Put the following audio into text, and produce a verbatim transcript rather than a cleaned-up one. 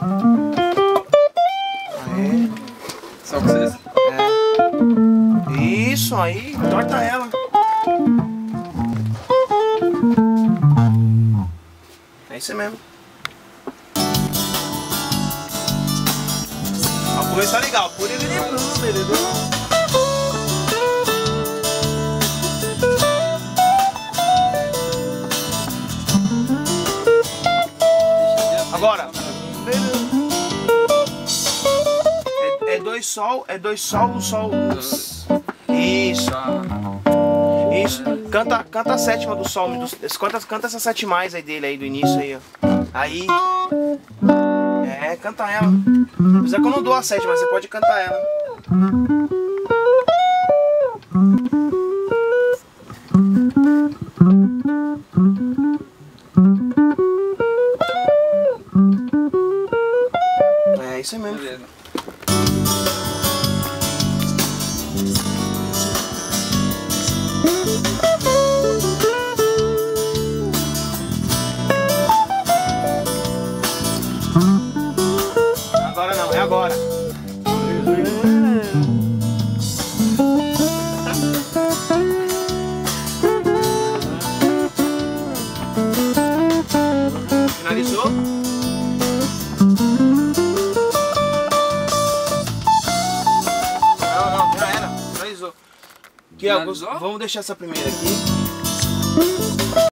Aê. Só com vocês? É. Isso, aí, torta ela. É isso mesmo. A coisa tá legal. Por ele agora. É, é dois sol, é dois sol, sol. Isso. Isso. Canta, canta a sétima do sol. Do, canta, canta essas sete mais aí dele aí do início aí, ó. Aí. É, canta ela. Apesar que eu não dou a sétima, mas você pode cantar ela. É isso aí mesmo. Beleza. Agora não, é agora. Finalizou? Não, não, já era. Finalizou. Aqui, ó, Finalizou? vamos deixar essa primeira aqui.